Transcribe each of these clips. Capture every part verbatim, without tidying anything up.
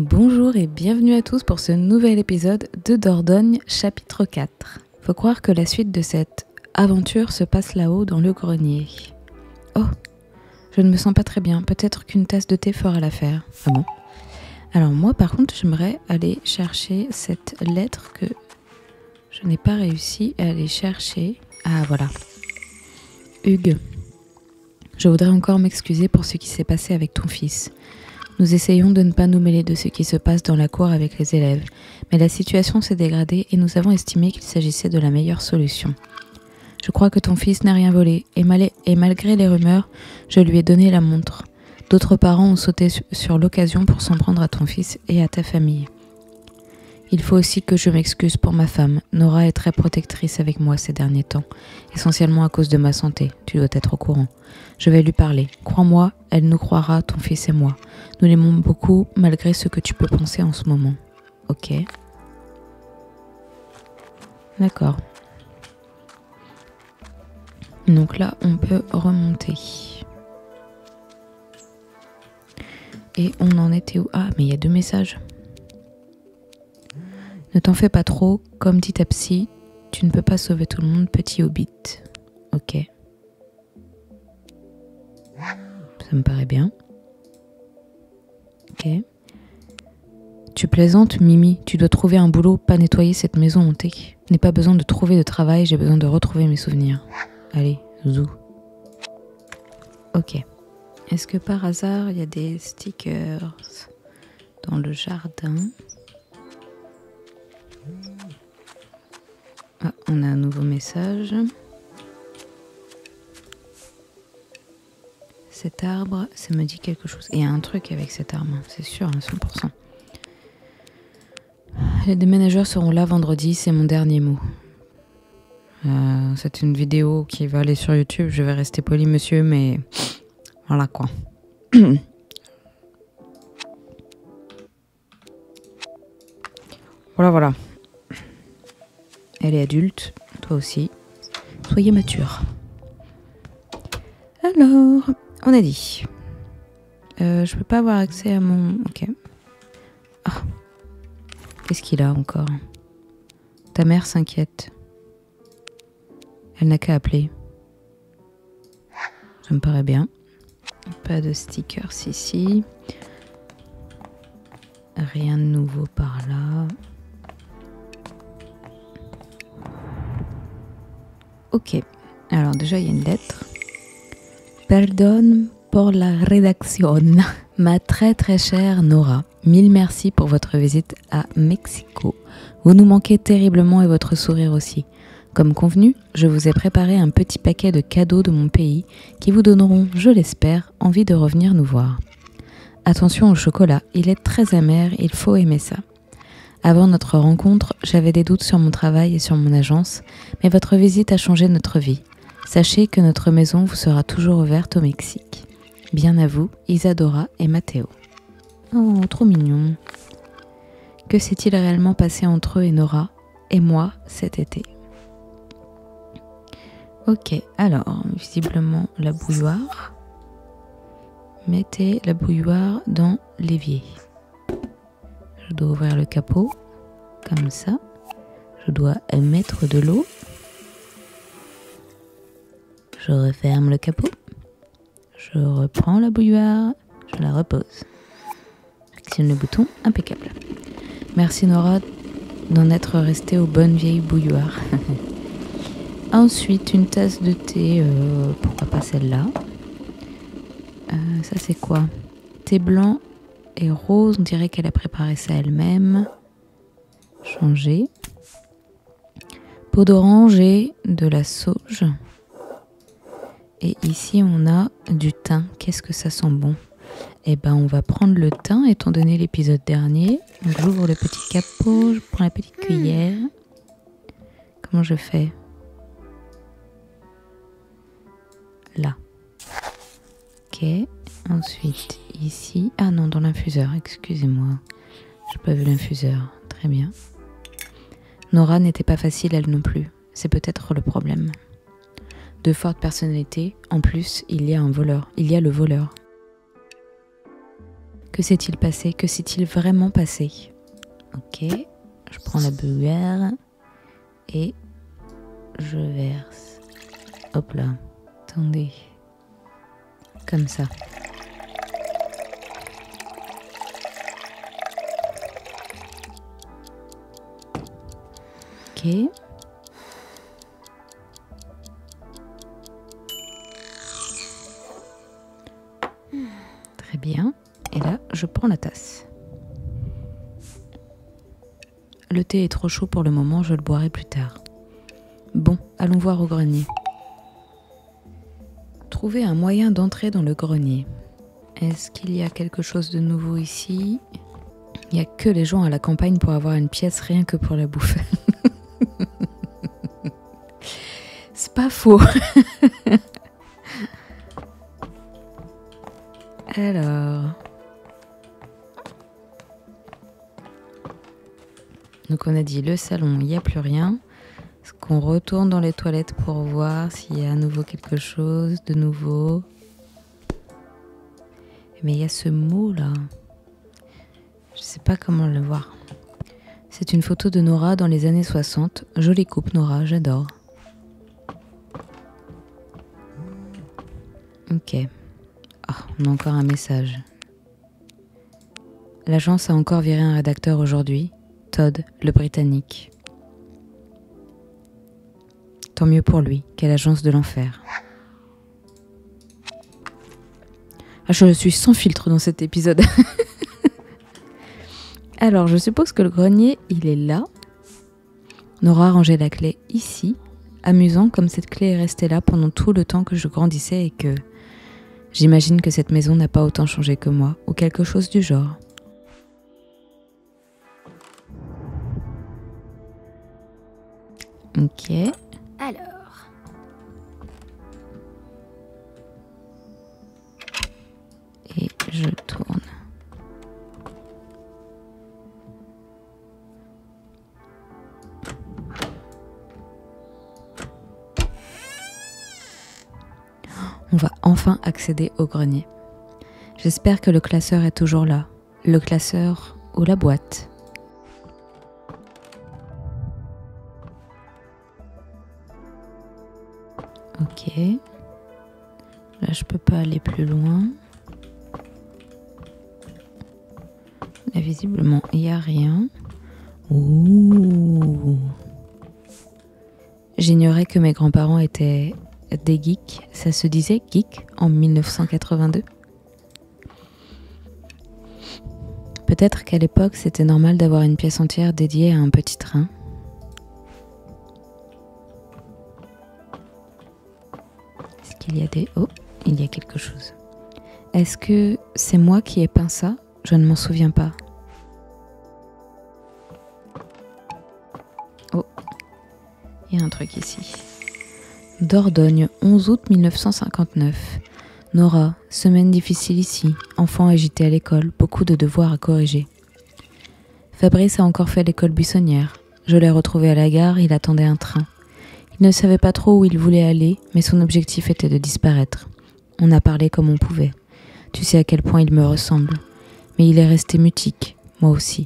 Bonjour et bienvenue à tous pour ce nouvel épisode de Dordogne chapitre quatre. Faut croire que la suite de cette aventure se passe là-haut dans le grenier. Oh, je ne me sens pas très bien, peut-être qu'une tasse de thé fera l'affaire. Ah bon ? Alors moi par contre j'aimerais aller chercher cette lettre que je n'ai pas réussi à aller chercher. Ah voilà. Hugues, je voudrais encore m'excuser pour ce qui s'est passé avec ton fils. Nous essayons de ne pas nous mêler de ce qui se passe dans la cour avec les élèves, mais la situation s'est dégradée et nous avons estimé qu'il s'agissait de la meilleure solution. Je crois que ton fils n'a rien volé, et, mal- et malgré les rumeurs, je lui ai donné la montre. D'autres parents ont sauté su- sur l'occasion pour s'en prendre à ton fils et à ta famille. Il faut aussi que je m'excuse pour ma femme. Nora est très protectrice avec moi ces derniers temps, essentiellement à cause de ma santé, tu dois être au courant. Je vais lui parler. Crois-moi, elle nous croira, ton fils et moi. Nous l'aimons beaucoup, malgré ce que tu peux penser en ce moment. Ok. D'accord. Donc là, on peut remonter. Et on en était où? Ah, mais il y a deux messages. Ne t'en fais pas trop, comme dit ta psy, tu ne peux pas sauver tout le monde, petit hobbit. Ok. Ça me paraît bien. Ok. Tu plaisantes, Mimi, tu dois trouver un boulot, pas nettoyer cette maison hantée. Je n'ai pas besoin de trouver de travail, j'ai besoin de retrouver mes souvenirs. Allez, zou. Ok. Est-ce que par hasard, il y a des stickers dans le jardin ? Ah, on a un nouveau message. Cet arbre, ça me dit quelque chose. Il y a un truc avec cet arbre, c'est sûr, à cent pour cent. Les déménageurs seront là vendredi, c'est mon dernier mot. Euh, c'est une vidéo qui va aller sur YouTube, je vais rester poli, monsieur, mais voilà quoi. Voilà, voilà. Elle est adulte, toi aussi. Soyez mature. Alors, on a dit. Euh, je peux pas avoir accès à mon... Ok. Ah. Qu'est-ce qu'il a encore ? Ta mère s'inquiète. Elle n'a qu'à appeler. Ça me paraît bien. Pas de stickers ici. Rien de nouveau par là. Ok, alors déjà il y a une lettre. Pardon pour la rédaction. Ma très très chère Nora, mille merci pour votre visite à Mexico. Vous nous manquez terriblement et votre sourire aussi. Comme convenu, je vous ai préparé un petit paquet de cadeaux de mon pays qui vous donneront, je l'espère, envie de revenir nous voir. Attention au chocolat, il est très amer, il faut aimer ça. Avant notre rencontre, j'avais des doutes sur mon travail et sur mon agence, mais votre visite a changé notre vie. Sachez que notre maison vous sera toujours ouverte au Mexique. Bien à vous, Isadora et Mathéo. Oh, trop mignon. Que s'est-il réellement passé entre eux et Nora et moi cet été ? Ok, alors, visiblement la bouilloire. Mettez la bouilloire dans l'évier. Je dois ouvrir le capot, comme ça. Je dois mettre de l'eau. Je referme le capot. Je reprends la bouilloire. Je la repose. J'actionne le bouton, impeccable. Merci Nora d'en être restée aux bonnes vieilles bouilloires. Ensuite, une tasse de thé, euh, pourquoi pas celle-là. Euh, ça c'est quoi ? Thé blanc et rose, on dirait qu'elle a préparé ça elle-même. Changer. Peau d'orange et de la sauge. Et ici on a du thym. Qu'est-ce que ça sent bon ? Eh ben on va prendre le thym étant donné l'épisode dernier. Donc j'ouvre le petit capot, je prends la petite cuillère. Comment je fais ? Là. Ok. Ensuite, ici. Ah non, dans l'infuseur, excusez-moi. J'ai pas vu l'infuseur. Très bien. Nora n'était pas facile, elle non plus. C'est peut-être le problème. De forte personnalité. En plus, il y a un voleur. Il y a le voleur. Que s'est-il passé? Que s'est-il vraiment passé? Ok, je prends la bouilloire et je verse. Hop là, attendez. Comme ça. Ok. Très bien. Et là, je prends la tasse. Le thé est trop chaud pour le moment, je le boirai plus tard. Bon, allons voir au grenier. Trouver un moyen d'entrer dans le grenier. Est-ce qu'il y a quelque chose de nouveau ici? Il n'y a que les gens à la campagne pour avoir une pièce rien que pour la bouffe. C'est pas faux. Alors... Donc on a dit le salon, il n'y a plus rien. Est-ce qu'on retourne dans les toilettes pour voir s'il y a à nouveau quelque chose de nouveau? Mais il y a ce mot là. Je sais pas comment le voir. C'est une photo de Nora dans les années soixante. Jolie coupe Nora, j'adore. Ok. Oh, on a encore un message. L'agence a encore viré un rédacteur aujourd'hui. Todd, le Britannique. Tant mieux pour lui, quelle agence de l'enfer. Ah, je suis sans filtre dans cet épisode. Alors, je suppose que le grenier, il est là. Nora a rangé la clé ici. Amusant comme cette clé est restée là pendant tout le temps que je grandissais et que... J'imagine que cette maison n'a pas autant changé que moi, ou quelque chose du genre. Ok. Alors. Et je tourne. On va enfin accéder au grenier. J'espère que le classeur est toujours là. Le classeur ou la boîte. Ok. Là, je peux pas aller plus loin. Là, visiblement, il n'y a rien. Ouh. J'ignorais que mes grands-parents étaient des geeks. Ça se disait geek en mille neuf cent quatre-vingt-deux. Peut-être qu'à l'époque, c'était normal d'avoir une pièce entière dédiée à un petit train. Est-ce qu'il y a des... Oh, il y a quelque chose. Est-ce que c'est moi qui ai peint ça? Je ne m'en souviens pas. Oh, il y a un truc ici. Dordogne, onze août mille neuf cent cinquante-neuf. Nora, semaine difficile ici, enfant agité à l'école, beaucoup de devoirs à corriger. Fabrice a encore fait l'école buissonnière. Je l'ai retrouvé à la gare, il attendait un train. Il ne savait pas trop où il voulait aller, mais son objectif était de disparaître. On a parlé comme on pouvait. Tu sais à quel point il me ressemble. Mais il est resté mutique, moi aussi.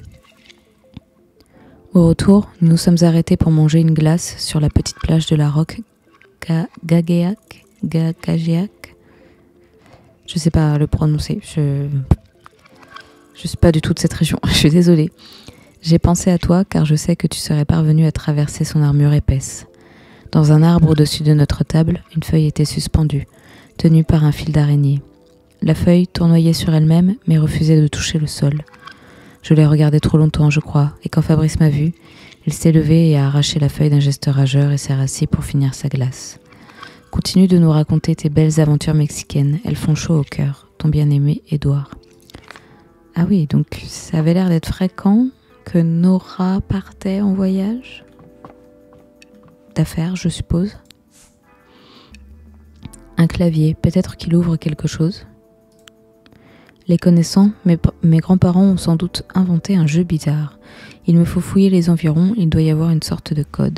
Au retour, nous nous sommes arrêtés pour manger une glace sur la petite plage de la Roque Gageac, Gageac. Je sais pas le prononcer, je... Je suis pas du tout de cette région, je suis désolée. J'ai pensé à toi car je sais que tu serais parvenu à traverser son armure épaisse. Dans un arbre au-dessus de notre table, une feuille était suspendue, tenue par un fil d'araignée. La feuille tournoyait sur elle-même, mais refusait de toucher le sol. Je l'ai regardée trop longtemps, je crois, et quand Fabrice m'a vu, il s'est levé et a arraché la feuille d'un geste rageur et s'est rassis pour finir sa glace. Continue de nous raconter tes belles aventures mexicaines, elles font chaud au cœur, ton bien-aimé Édouard. Ah oui, donc ça avait l'air d'être fréquent que Nora partait en voyage d'affaires, je suppose. Un clavier, peut-être qu'il ouvre quelque chose. Les connaissant, mes, mes grands-parents ont sans doute inventé un jeu bizarre. Il me faut fouiller les environs, il doit y avoir une sorte de code.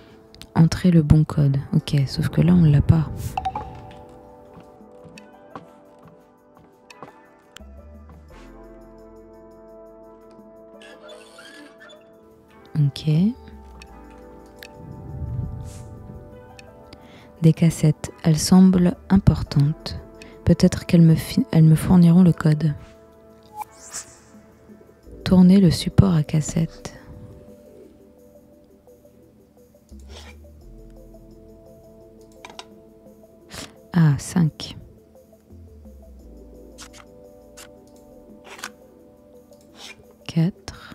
Entrer le bon code. Ok, sauf que là on l'a pas. Ok. Des cassettes, elles semblent importantes. Peut-être qu'elles me, elles me fourniront le code. Tourner le support à cassette. Ah, cinq. quatre.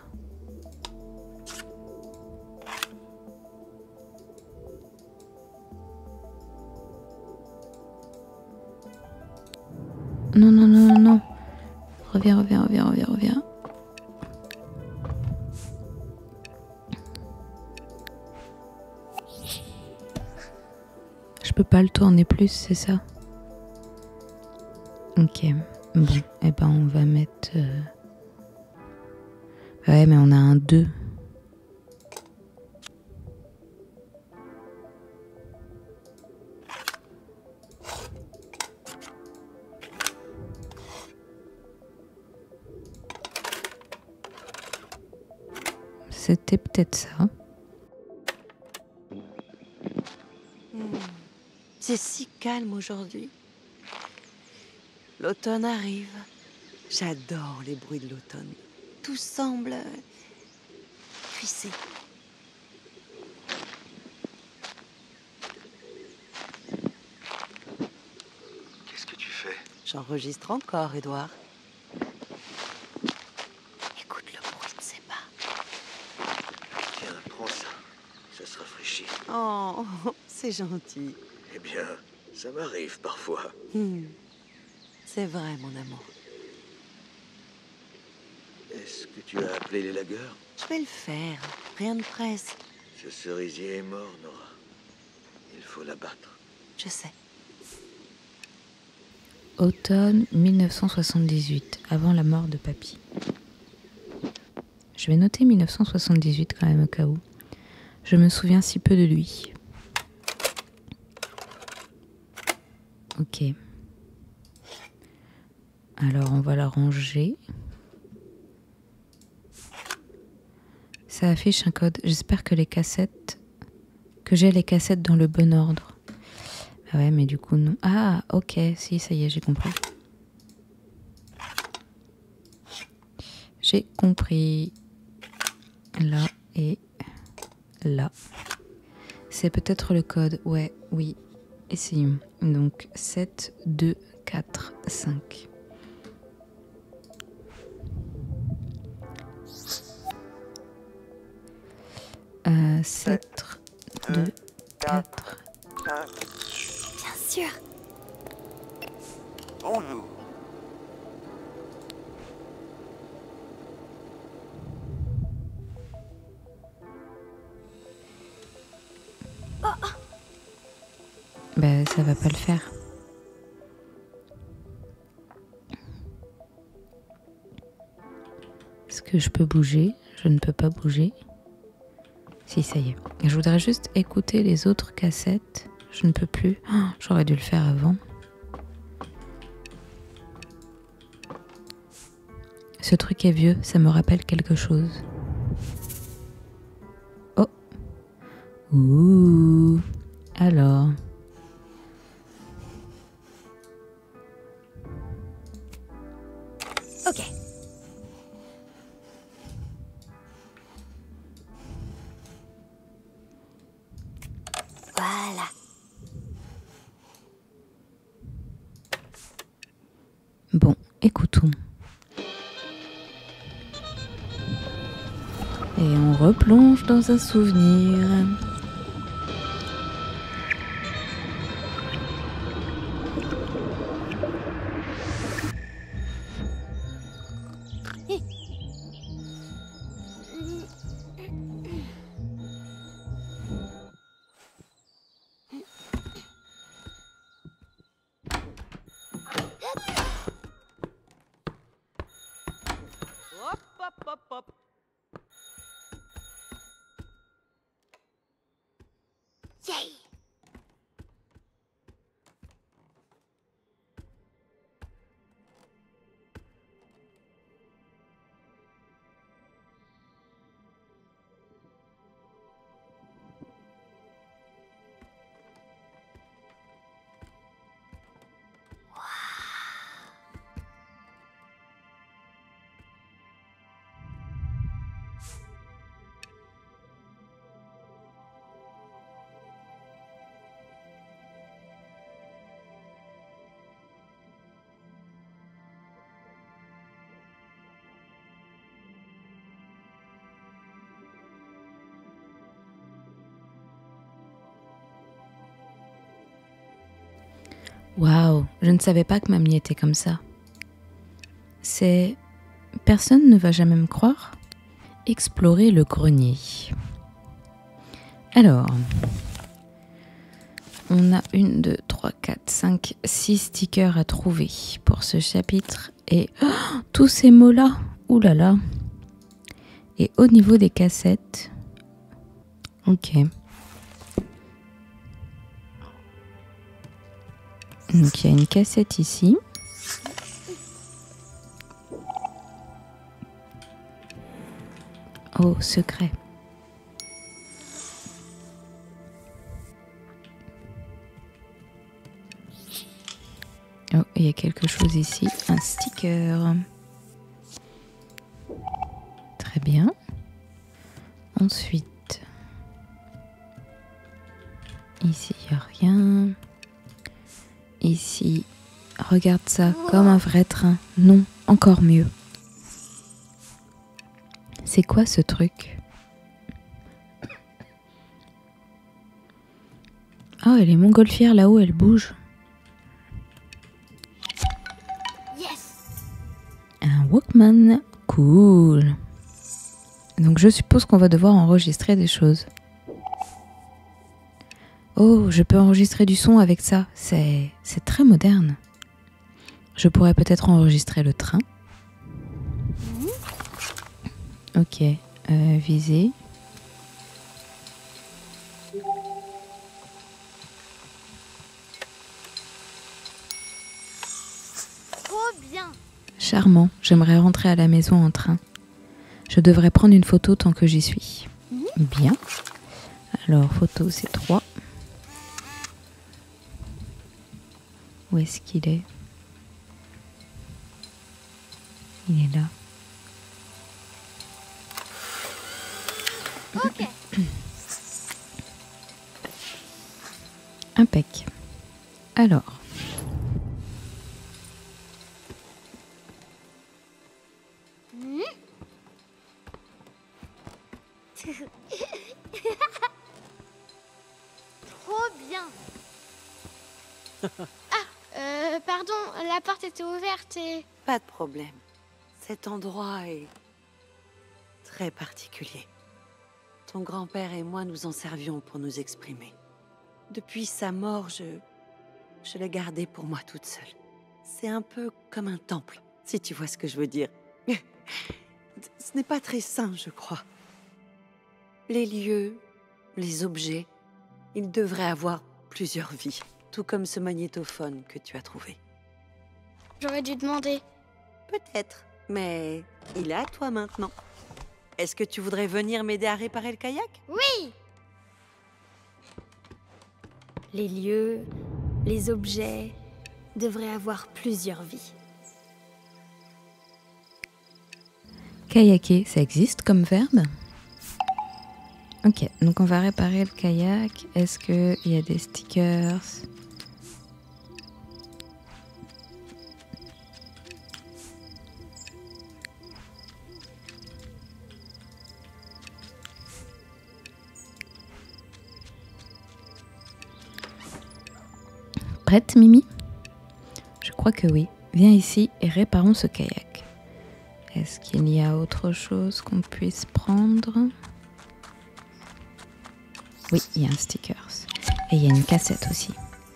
Non, non, non, non, non. Reviens, reviens, reviens, reviens, reviens. Je peux pas le tourner plus, c'est ça? Ok. Bon, et eh ben on va mettre... Euh... Ouais, mais on a un deux. C'était peut-être ça. Mmh. C'est si calme aujourd'hui. L'automne arrive. J'adore les bruits de l'automne. Tout semble cuissé. Qu'est-ce que tu fais? J'enregistre encore, Édouard. Écoute le bruit de ses pas. Tiens, prends ça. Ça se rafraîchit. Oh, c'est gentil. Eh bien, ça m'arrive parfois. Mmh. C'est vrai, mon amour. Est-ce que tu as appelé les lagueurs? Je vais le faire. Rien de presse. Ce cerisier est mort, Nora. Il faut l'abattre. Je sais. Automne mille neuf cent soixante-dix-huit, avant la mort de Papy. Je vais noter mille neuf cent soixante-dix-huit quand même au cas où. Je me souviens si peu de lui. Ok. Alors on va la ranger. Ça affiche un code. J'espère que les cassettes... Que j'ai les cassettes dans le bon ordre. Ah ouais, mais du coup non. Ah, ok. Si, ça y est, j'ai compris. J'ai compris. Là et là. C'est peut-être le code. Ouais, oui. Essayons. Donc sept, deux, quatre, cinq. Euh, sept, deux, quatre. Bien sûr. Bonjour. Ben, ça va pas le faire. Est-ce que je peux bouger? Je ne peux pas bouger. Si, ça y est. Je voudrais juste écouter les autres cassettes. Je ne peux plus. Oh, j'aurais dû le faire avant. Ce truc est vieux, ça me rappelle quelque chose. Oh. Ouh. Alors. Ok. Voilà. Bon, écoutons. Et on replonge dans un souvenir. Hop, hop, hop, hop. Yay! Waouh, je ne savais pas que mamie était comme ça. C'est... Personne ne va jamais me croire. Explorer le grenier. Alors, on a une, deux, trois, quatre, cinq, six stickers à trouver pour ce chapitre. Et oh, tous ces mots-là, ouh là là. Et au niveau des cassettes, ok. Donc il y a une cassette ici. Oh, secret. Oh, il y a quelque chose ici, un sticker. Très bien. Ensuite, ici, il n'y a rien. Ici, regarde ça, comme un vrai train. Non, encore mieux. C'est quoi ce truc? Oh, et les montgolfières là-haut, elles bougent. Yes. Un Walkman, cool. Donc je suppose qu'on va devoir enregistrer des choses. Oh, je peux enregistrer du son avec ça. C'est, c'est très moderne. Je pourrais peut-être enregistrer le train. Ok, euh, viser. Trop bien. Charmant, j'aimerais rentrer à la maison en train. Je devrais prendre une photo tant que j'y suis. Bien. Alors, photo, c'est trois. Où est-ce qu'il est? Il est là. Ok. Impec. Alors. Hmm. Trop bien. Ah, euh, pardon, la porte était ouverte et... Pas de problème. Cet endroit est très particulier. Ton grand-père et moi nous en servions pour nous exprimer. Depuis sa mort, je... je l'ai gardé pour moi toute seule. C'est un peu comme un temple, si tu vois ce que je veux dire. Ce n'est pas très sain, je crois. Les lieux, les objets, ils devraient avoir plusieurs vies. Tout comme ce magnétophone que tu as trouvé. J'aurais dû demander. Peut-être, mais il est à toi maintenant. Est-ce que tu voudrais venir m'aider à réparer le kayak? Oui. Les lieux, les objets devraient avoir plusieurs vies. Kayaker, ça existe comme verbe? Ok, donc on va réparer le kayak. Est-ce qu'il y a des stickers? Prête, Mimi? Je crois que oui. Viens ici et réparons ce kayak. Est-ce qu'il y a autre chose qu'on puisse prendre? Oui, il y a un sticker. Et il y a une cassette aussi.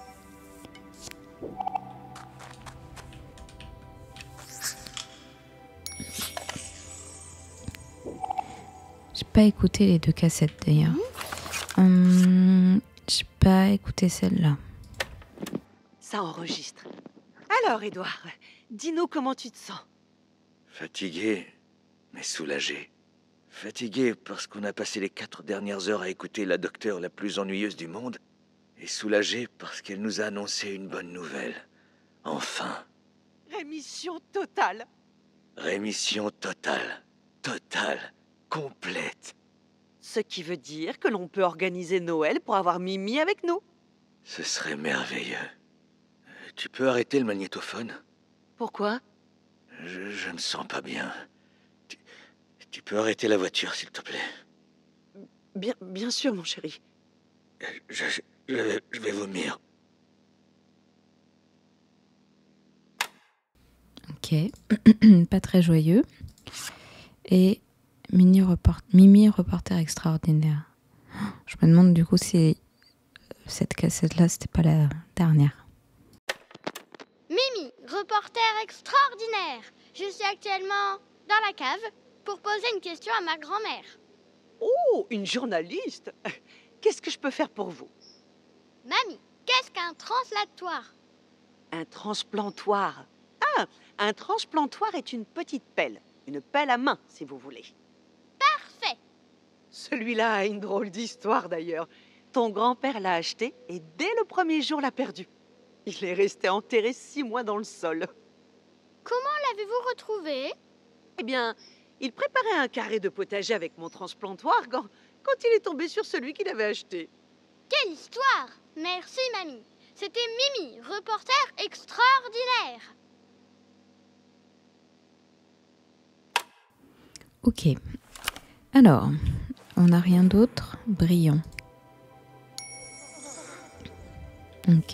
J'ai pas écouté les deux cassettes d'ailleurs. Hum, j'ai pas écouté celle-là. Ça enregistre. Alors, Édouard, dis-nous comment tu te sens. Fatigué, mais soulagé. Fatigué parce qu'on a passé les quatre dernières heures à écouter la docteure la plus ennuyeuse du monde. Et soulagé parce qu'elle nous a annoncé une bonne nouvelle. Enfin. Rémission totale. Rémission totale. Totale. Complète. Ce qui veut dire que l'on peut organiser Noël pour avoir Mimi avec nous. Ce serait merveilleux. Euh, Tu peux arrêter le magnétophone? Pourquoi? Je, je me sens pas bien. Tu, tu peux arrêter la voiture, s'il te plaît? Bien, bien sûr, mon chéri. Je, je, je vais- je vais vomir. Ok, pas très joyeux. Et Mini report... Mimi, reporter extraordinaire. Je me demande du coup si cette cassette-là, c'était pas la dernière. Mimi, reporter extraordinaire. Je suis actuellement dans la cave pour poser une question à ma grand-mère. Oh, une journaliste. Qu'est-ce que je peux faire pour vous? Mamie, qu'est-ce qu'un translatoire? Un transplantoire. Ah, un transplantoire est une petite pelle. Une pelle à main, si vous voulez. Parfait. Celui-là a une drôle d'histoire d'ailleurs. Ton grand-père l'a acheté et dès le premier jour l'a perdu. Il est resté enterré six mois dans le sol. Comment l'avez-vous retrouvé? Eh bien, il préparait un carré de potager avec mon transplantoire quand, quand il est tombé sur celui qu'il avait acheté. Quelle histoire! Merci, mamie. C'était Mimi, reporter extraordinaire. Ok. Alors, on n'a rien d'autre. Brillant. Ok.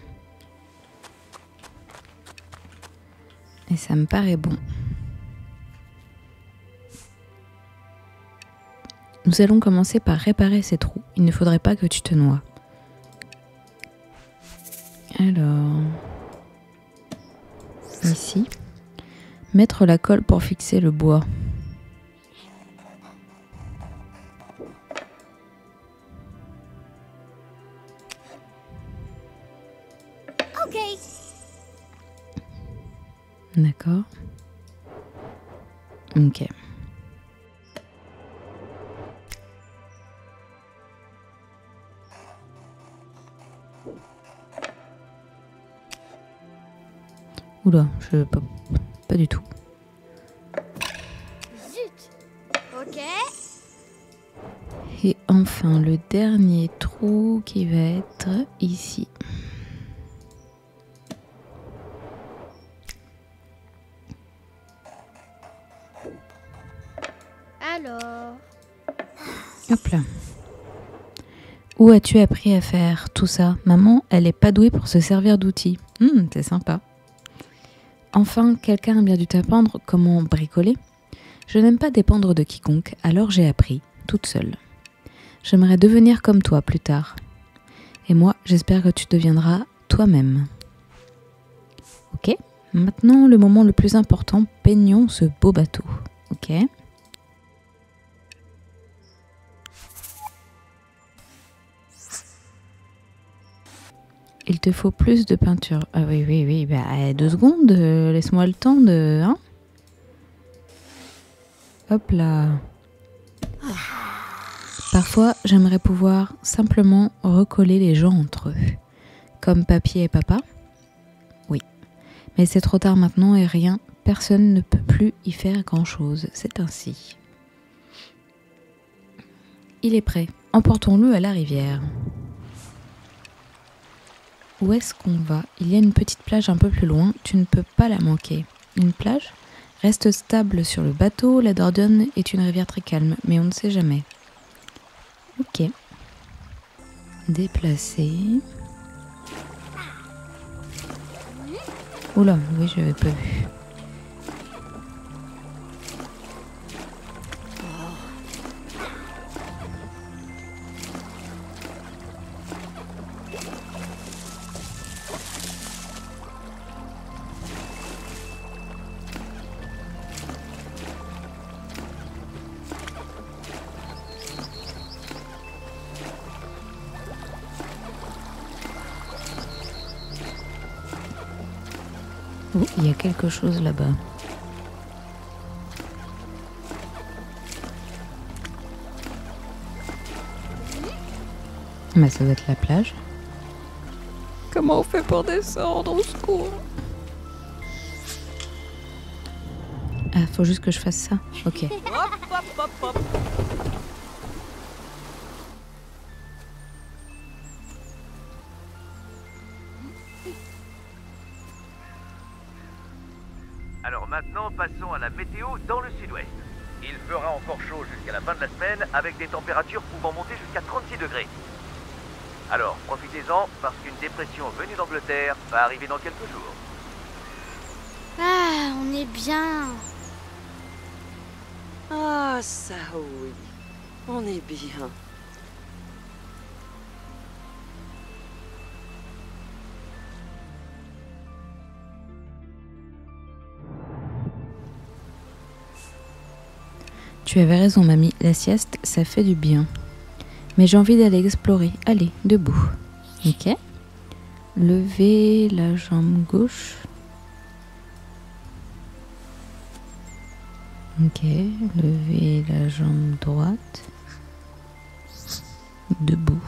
Et ça me paraît bon. Nous allons commencer par réparer ces trous. Il ne faudrait pas que tu te noies. Alors... Ici. Mettre la colle pour fixer le bois. Ok. D'accord. Ok. Oula, je pas, pas du tout. Zut. Ok. Et enfin, le dernier trou qui va être ici. Alors... Hop là. Où as-tu appris à faire tout ça? Maman, elle est pas douée pour se servir d'outils. Hum, c'est sympa. Enfin, quelqu'un a bien dû t'apprendre comment bricoler. Je n'aime pas dépendre de quiconque, alors j'ai appris, toute seule. J'aimerais devenir comme toi plus tard. Et moi, j'espère que tu deviendras toi-même. Ok, maintenant le moment le plus important, peignons ce beau bateau. Ok. Il te faut plus de peinture. Ah oui, oui, oui. Bah, deux secondes. Euh, laisse-moi le temps de... Hein? Hop là. Parfois, j'aimerais pouvoir simplement recoller les gens entre eux. Comme papier et papa. Oui. Mais c'est trop tard maintenant et rien. Personne ne peut plus y faire grand-chose. C'est ainsi. Il est prêt. Emportons-le à la rivière. Où est-ce qu'on va? Il y a une petite plage un peu plus loin, tu ne peux pas la manquer. Une plage? Reste stable sur le bateau, la Dordogne est une rivière très calme, mais on ne sait jamais. Ok. Déplacer. Oula, oui, je n'avais pas vu. Oh, il y a quelque chose là-bas. Mais ça doit être la plage. Comment on fait pour descendre? Au secours! Ah, faut juste que je fasse ça? Ok. Hop, hop, hop, hop. Alors maintenant, passons à la météo dans le sud-ouest. Il fera encore chaud jusqu'à la fin de la semaine, avec des températures pouvant monter jusqu'à trente-six degrés. Alors, profitez-en, parce qu'une dépression venue d'Angleterre va arriver dans quelques jours. Ah, on est bien. Ah, ça oui. On est bien. Tu avais raison, mamie. La sieste, ça fait du bien. Mais j'ai envie d'aller explorer. Allez, debout. Ok. Levez la jambe gauche. Ok. Levez la jambe droite. Debout.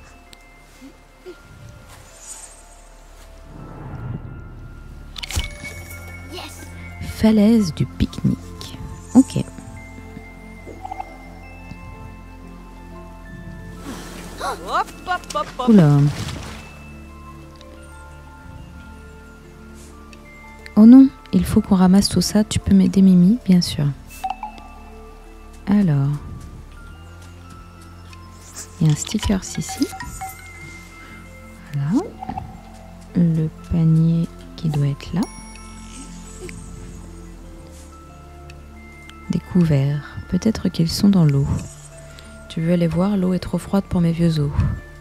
Yes. Falaise du pique-nique. Ok. Hop, hop, hop, hop. Oula. Oh non, il faut qu'on ramasse tout ça. Tu peux m'aider, Mimi, bien sûr. Alors. Il y a un sticker ici. Voilà. Le panier qui doit être là. Des couverts. Peut-être qu'ils sont dans l'eau. Tu veux aller voir? L'eau est trop froide pour mes vieux os.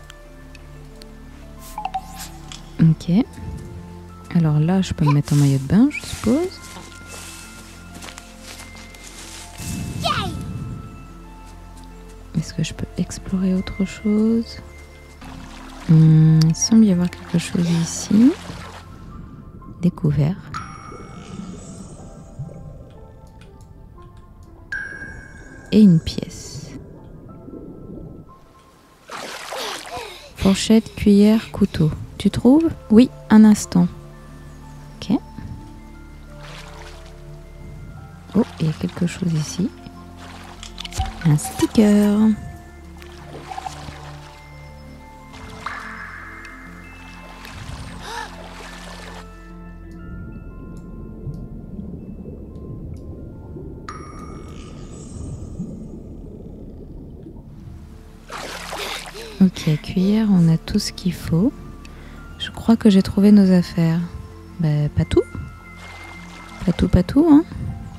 Ok. Alors là, je peux me mettre en maillot de bain, je suppose. Est-ce que je peux explorer autre chose? Hum, Il semble y avoir quelque chose ici. Découvert. Et une pièce. Fourchette, cuillère, couteau. Tu trouves? Oui, un instant. Ok. Oh, il y a quelque chose ici. Un sticker. Ok, cuillère, on a tout ce qu'il faut. Je crois que j'ai trouvé nos affaires. Bah, pas tout. Pas tout, pas tout, hein.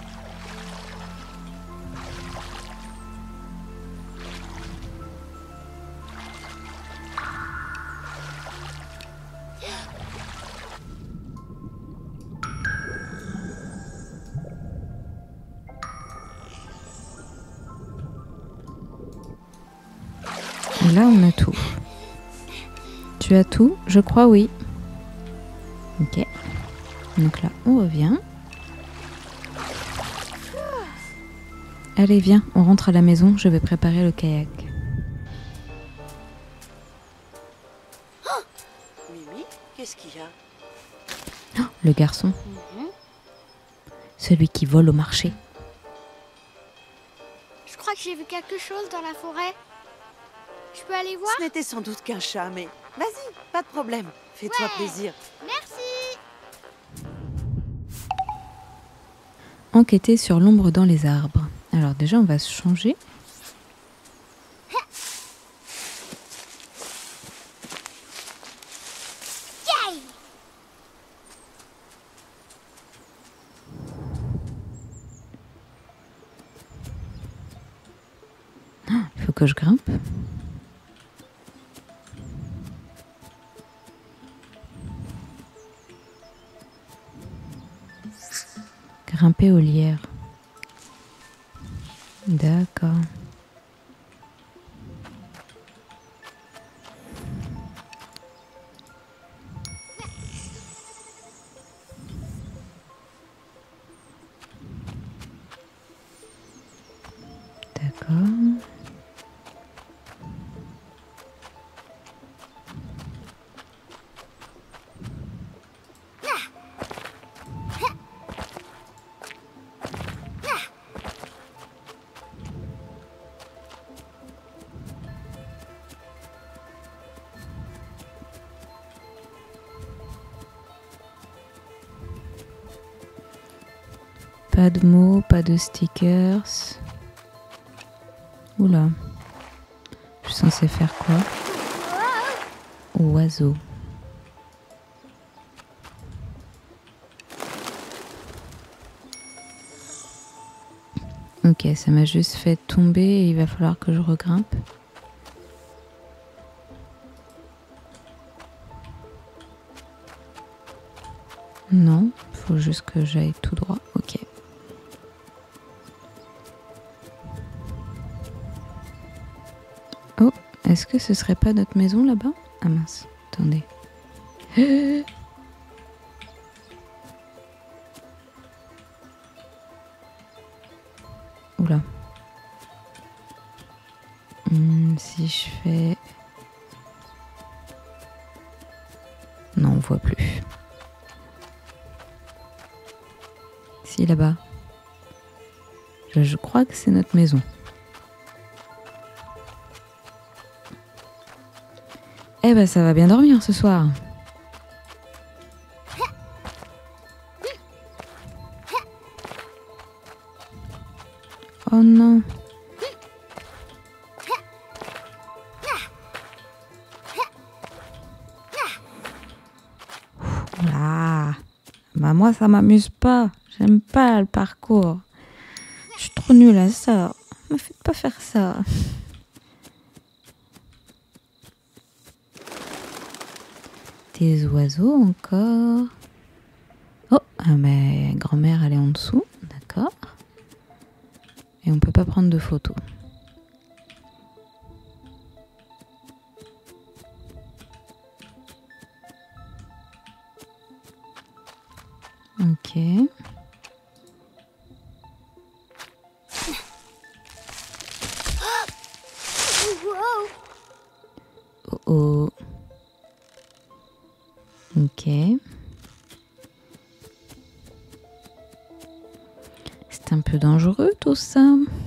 Et là, on a tout. Tu as tout? Je crois oui. Ok. Donc là, on revient. Allez, viens, on rentre à la maison. Je vais préparer le kayak. Mimi, qu'est-ce qu'il y a? Oh, le garçon. Mhm. Celui qui vole au marché. Je crois que j'ai vu quelque chose dans la forêt. Je peux aller voir? Ce n'était sans doute qu'un chat, mais vas-y, pas de problème. Fais-toi Ouais. plaisir. Merci. Enquêter sur l'ombre dans les arbres. Alors déjà, on va se changer. Yay. Il faut que je grimpe. Grimper aux lierres. D'accord. D'accord. Pas de mots, pas de stickers. Oula. Je suis censée faire quoi? Oiseau. Ok, ça m'a juste fait tomber et il va falloir que je regrimpe. Non, faut juste que j'aille tout droit. Ok. Oh, est-ce que ce serait pas notre maison là-bas? Ah mince, attendez. Oula. Hmm, si je fais... Non, on voit plus. Si, là-bas. Je, je crois que c'est notre maison. Eh ben, ça va bien dormir ce soir. Oh non. Là. Bah moi ça m'amuse pas. J'aime pas le parcours. Je suis trop nulle à ça. Me faites pas faire ça. Des oiseaux encore. Oh, ah mais grand-mère elle est en dessous. D'accord. Et on peut pas prendre de photos. Ok. Oh oh. Ok. C'est un peu dangereux tout ça.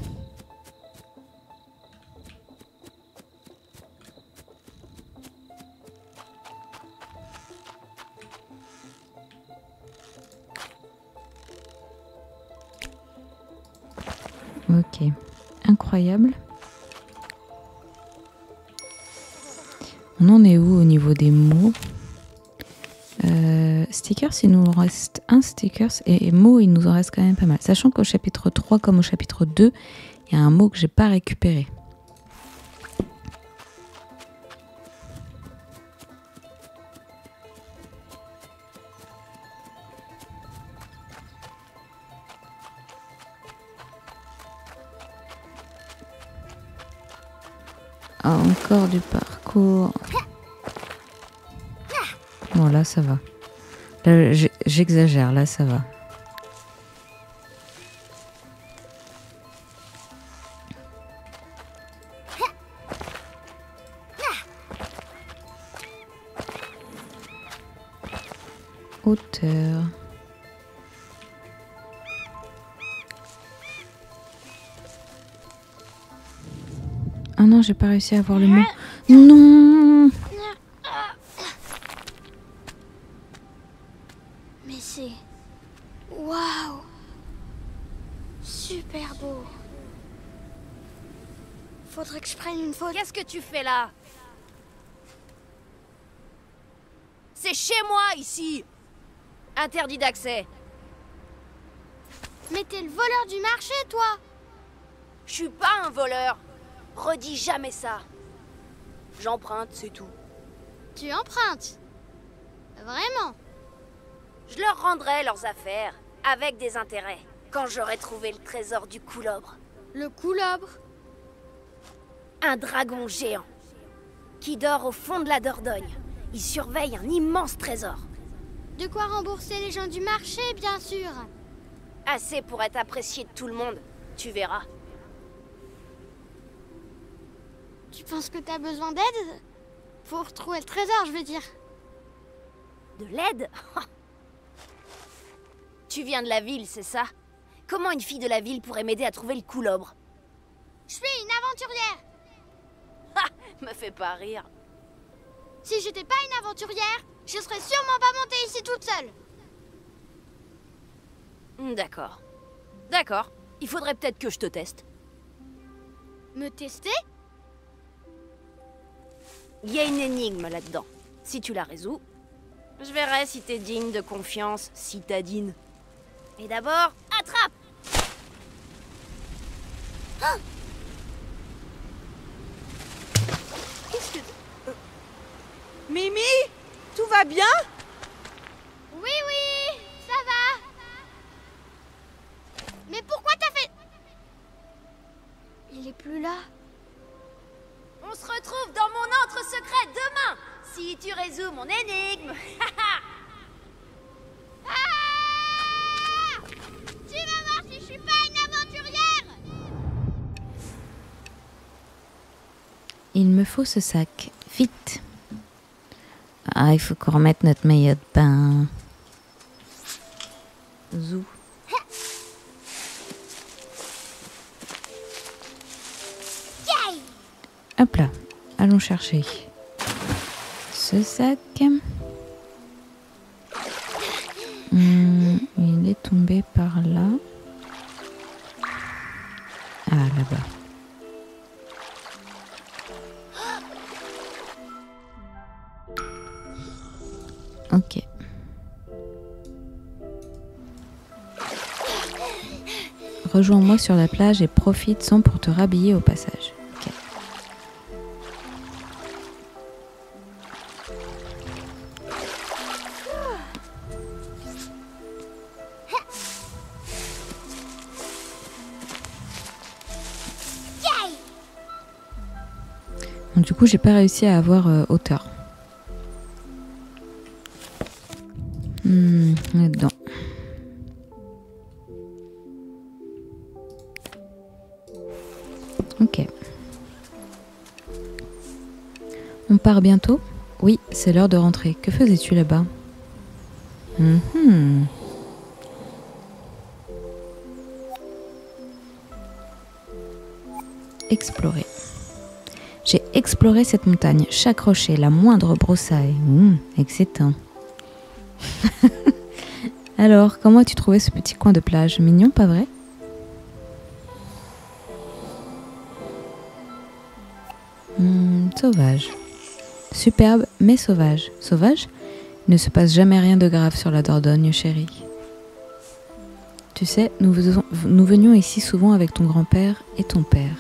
Ok, incroyable. On en est où au niveau des mots? euh, Stickers, il nous reste un stickers et, et mots, il nous en reste quand même pas mal. Sachant qu'au chapitre trois comme au chapitre deux, il y a un mot que j'ai pas récupéré. Ah, encore du parcours. Bon, là, ça va. Là, j'exagère, là, ça va. Hauteur. Ah non, j'ai pas réussi à avoir le mot. Non. Mais c'est... Waouh! Super beau. Faudrait que je prenne une photo. Qu'est-ce que tu fais là? C'est chez moi, ici! Interdit d'accès. Mais t'es le voleur du marché, toi! Je suis pas un voleur. Redis jamais ça. J'emprunte, c'est tout. Tu empruntes? Vraiment? Je leur rendrai leurs affaires, avec des intérêts, quand j'aurai trouvé le trésor du coulobre. Le coulobre? Un dragon géant, qui dort au fond de la Dordogne. Il surveille un immense trésor. De quoi rembourser les gens du marché, bien sûr. Assez pour être apprécié de tout le monde, tu verras. Tu penses que t'as besoin d'aide? Pour retrouver le trésor, je veux dire. De l'aide? Tu viens de la ville, c'est ça? Comment une fille de la ville pourrait m'aider à trouver le coulobre? Je suis une aventurière. Ha! Me fais pas rire. Si j'étais pas une aventurière, je serais sûrement pas montée ici toute seule. D'accord. D'accord. Il faudrait peut-être que je te teste. Me tester? Il y a une énigme là-dedans. Si tu la résous, je verrai si t'es digne de confiance, citadine. Et d'abord, attrape! Qu'est-ce que... Euh, Mimi, tout va bien? Oui, oui, ça va. Mais pourquoi t'as fait... Il est plus là. On se retrouve dans mon antre secret demain, si tu résous mon énigme. Ah! Tu vas voir si je suis pas une aventurière. Il me faut ce sac. Vite. Ah, il faut qu'on remette notre maillot de bain. Zou. Hop là. Allons chercher ce sac. Hum, il est tombé par là. Ah, là-bas. Ok. Rejoins-moi sur la plage et profite-en pour te rhabiller au passage. Ok. Donc, du coup, j'ai pas réussi à avoir euh, hauteur. Hmm, là-dedans. Ok. On part bientôt? Oui, c'est l'heure de rentrer. Que faisais-tu là-bas? Mm-hmm. Explorer. J'ai exploré cette montagne, chaque rocher, la moindre broussaille. Mmh, excitant. Alors, comment as-tu trouvé ce petit coin de plage? Mignon, pas vrai? Mmh, sauvage. Superbe, mais sauvage. Sauvage? Il ne se passe jamais rien de grave sur la Dordogne, chérie. Tu sais, nous, faisons, nous venions ici souvent avec ton grand-père et ton père.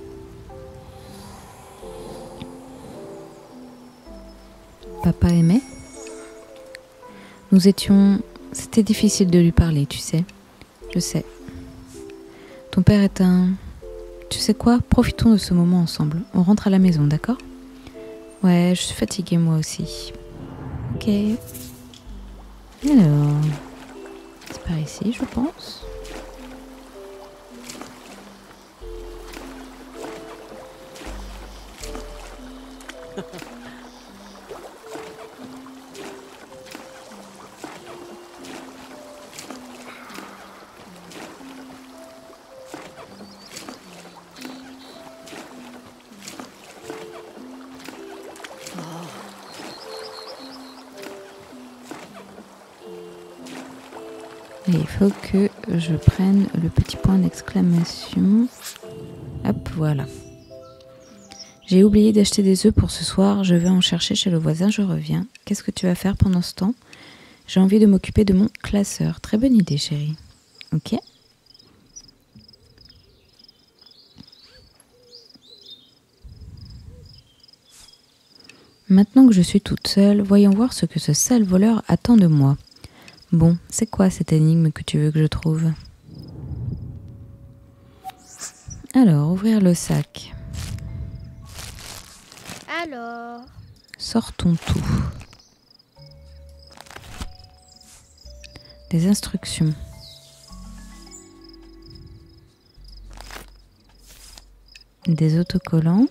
Papa aimait? Nous étions... C'était difficile de lui parler, tu sais. Je sais. Ton père est un... Tu sais quoi? Profitons de ce moment ensemble. On rentre à la maison, d'accord? Ouais, je suis fatiguée moi aussi. Ok. Alors... C'est par ici, je pense. Et il faut que je prenne le petit point d'exclamation. Hop, voilà. J'ai oublié d'acheter des œufs pour ce soir. Je vais en chercher chez le voisin, je reviens. Qu'est-ce que tu vas faire pendant ce temps? J'ai envie de m'occuper de mon classeur. Très bonne idée, chérie. Ok. Maintenant que je suis toute seule, voyons voir ce que ce sale voleur attend de moi. Bon, c'est quoi cette énigme que tu veux que je trouve? Alors, ouvrir le sac. Alors... Sortons tout. Des instructions. Des autocollants.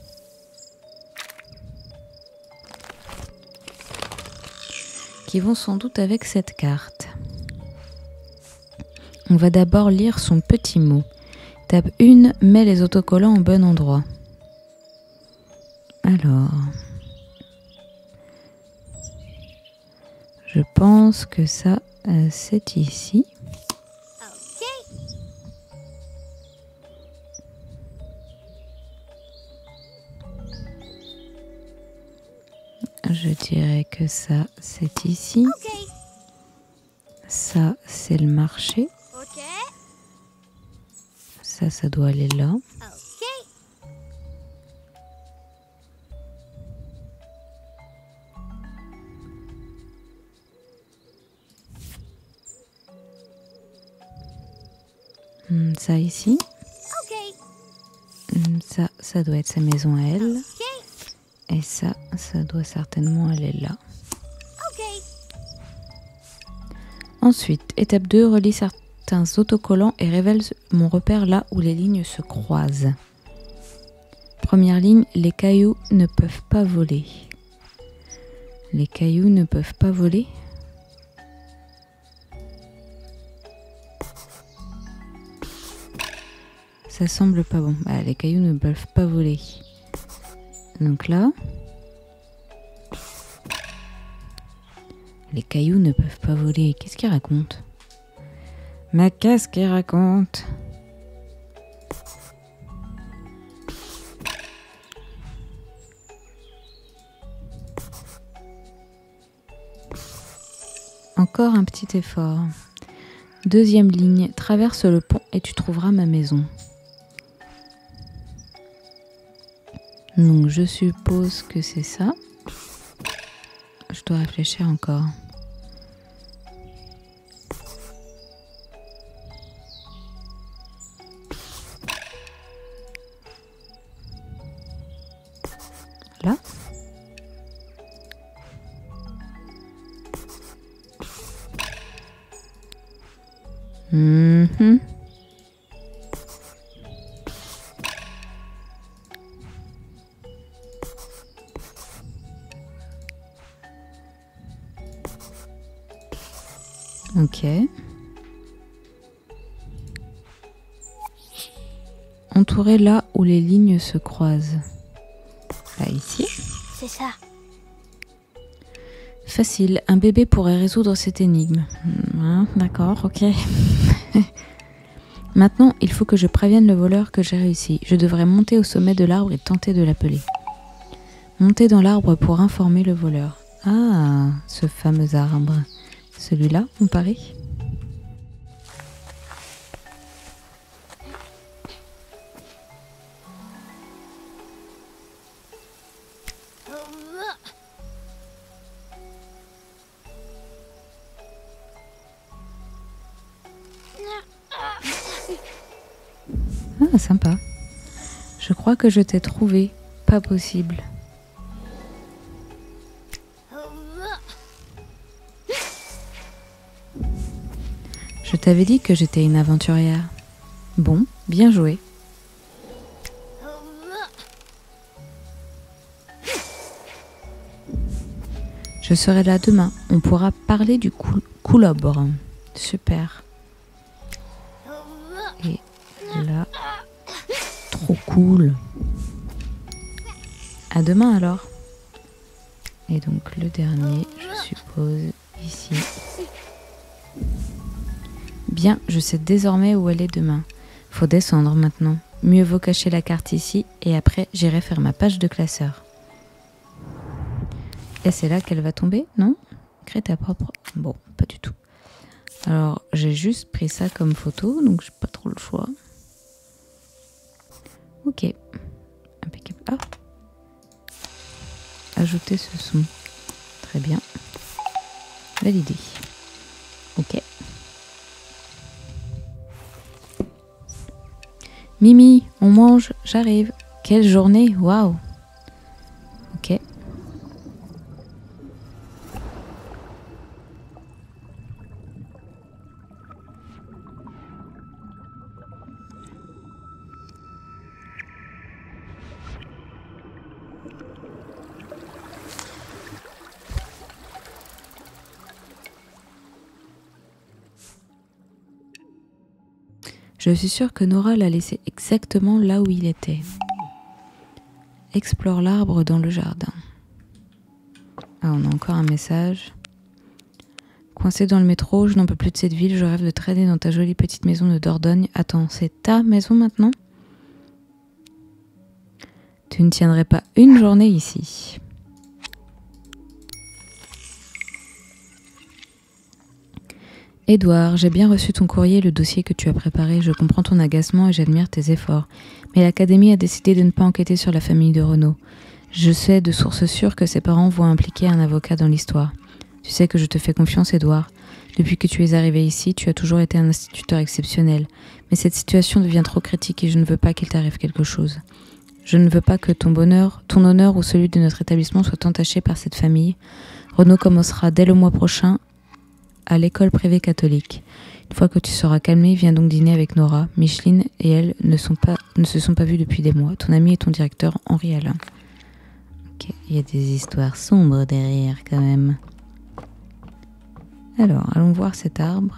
Qui vont sans doute avec cette carte. On va d'abord lire son petit mot. Tape une, mets les autocollants au bon endroit. Alors, je pense que ça, euh, c'est ici. Ok. Je dirais que ça, c'est ici. Ok. Ça, c'est le marché. Ok. Ça, Ça, ça doit aller là. Ok. Hmm, ça ici. Ok. Hmm, ça, ça doit être sa maison à elle. Ok. Et ça, ça doit certainement aller là. Ok. Ensuite, étape deux, relie certains autocollants et révèle mon repère là où les lignes se croisent. Première ligne, les cailloux ne peuvent pas voler. Les cailloux ne peuvent pas voler. Ça semble pas bon. Bah, les cailloux ne peuvent pas voler. Donc là, les cailloux ne peuvent pas voler. Qu'est-ce qu'il raconte? Mais qu'est-ce qu'il raconte? Encore un petit effort. Deuxième ligne, traverse le pont et tu trouveras ma maison. Donc je suppose que c'est ça. Je dois réfléchir encore. Là. Mm-hmm. Ok. Entouré là où les lignes se croisent. Là, ici. C'est ça. Facile, un bébé pourrait résoudre cette énigme. Hein, d'accord, ok. Maintenant, il faut que je prévienne le voleur que j'ai réussi. Je devrais monter au sommet de l'arbre et tenter de l'appeler. Monter dans l'arbre pour informer le voleur. Ah, ce fameux arbre. Celui-là, on parie ? Ah, sympa. Je crois que je t'ai trouvé. Pas possible. Je t'avais dit que j'étais une aventurière. Bon, bien joué. Je serai là demain. On pourra parler du cou coulobre. Super. Et là, trop cool. À demain alors. Et donc le dernier, je suppose, ici. Bien, je sais désormais où elle est demain. Faut descendre maintenant. Mieux vaut cacher la carte ici et après j'irai faire ma page de classeur. Et c'est là qu'elle va tomber, non? Crée ta propre... Bon, pas du tout. Alors, j'ai juste pris ça comme photo, donc j'ai pas trop le choix. Ok. Impeccable. Ah. Ajouter ce son. Très bien. Validé. Ok. Mimi, on mange, j'arrive. Quelle journée, waouh. Ok. Je suis sûre que Nora l'a laissé exactement là où il était. Explore l'arbre dans le jardin. Ah, on a encore un message. Coincé dans le métro, je n'en peux plus de cette ville, je rêve de traîner dans ta jolie petite maison de Dordogne. Attends, c'est ta maison maintenant ? Tu ne tiendrais pas une journée ici. Édouard, j'ai bien reçu ton courrier et le dossier que tu as préparé. Je comprends ton agacement et j'admire tes efforts. Mais l'Académie a décidé de ne pas enquêter sur la famille de Renaud. Je sais de sources sûres que ses parents vont impliquer un avocat dans l'histoire. Tu sais que je te fais confiance, Édouard. Depuis que tu es arrivé ici, tu as toujours été un instituteur exceptionnel. Mais cette situation devient trop critique et je ne veux pas qu'il t'arrive quelque chose. Je ne veux pas que ton bonheur, ton honneur ou celui de notre établissement soit entaché par cette famille. Renaud commencera dès le mois prochain à l'école privée catholique. Une fois que tu seras calmé, viens donc dîner avec Nora. Micheline et elle ne, sont pas, ne se sont pas vues depuis des mois. Ton ami et ton directeur, Henri Alain. Ok, il y a des histoires sombres derrière quand même. Alors, allons voir cet arbre.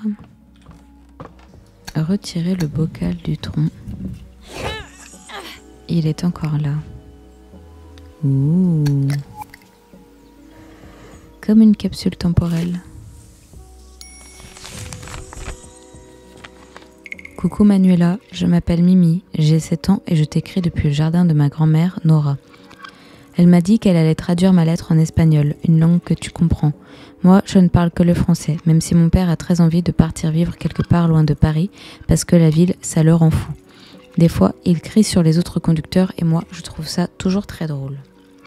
Retirer le bocal du tronc. Il est encore là. Ouh. Comme une capsule temporelle. Coucou Manuela, je m'appelle Mimi, j'ai sept ans et je t'écris depuis le jardin de ma grand-mère, Nora. Elle m'a dit qu'elle allait traduire ma lettre en espagnol, une langue que tu comprends. Moi, je ne parle que le français, même si mon père a très envie de partir vivre quelque part loin de Paris, parce que la ville, ça le rend fou. Des fois, il crie sur les autres conducteurs et moi, je trouve ça toujours très drôle.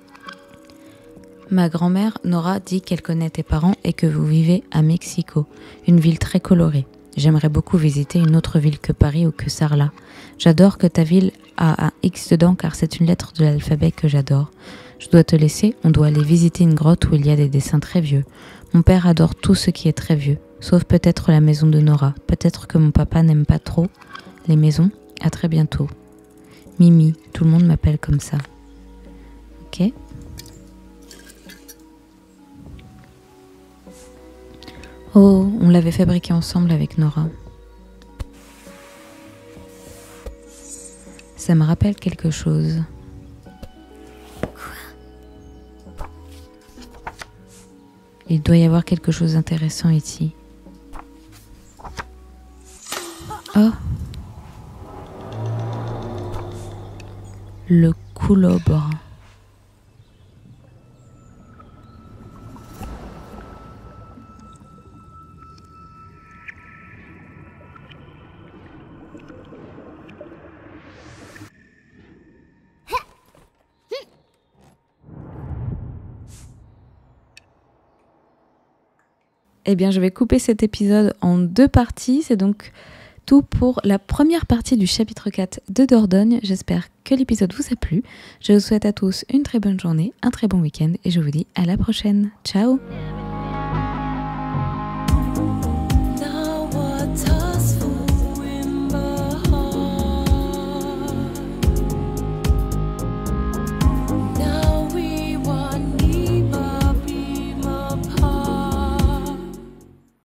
Ma grand-mère, Nora, dit qu'elle connaît tes parents et que vous vivez à Mexico, une ville très colorée. J'aimerais beaucoup visiter une autre ville que Paris ou que Sarlat. J'adore que ta ville a un X dedans car c'est une lettre de l'alphabet que j'adore. Je dois te laisser, on doit aller visiter une grotte où il y a des dessins très vieux. Mon père adore tout ce qui est très vieux, sauf peut-être la maison de Nora. Peut-être que mon papa n'aime pas trop les maisons. À très bientôt. Mimi, tout le monde m'appelle comme ça. Ok. Oh, on l'avait fabriqué ensemble avec Nora. Ça me rappelle quelque chose. Quoi ? Il doit y avoir quelque chose d'intéressant ici. Oh ! Le coulobre. Eh bien, je vais couper cet épisode en deux parties. C'est donc tout pour la première partie du chapitre quatre de Dordogne. J'espère que l'épisode vous a plu. Je vous souhaite à tous une très bonne journée, un très bon week-end et je vous dis à la prochaine. Ciao!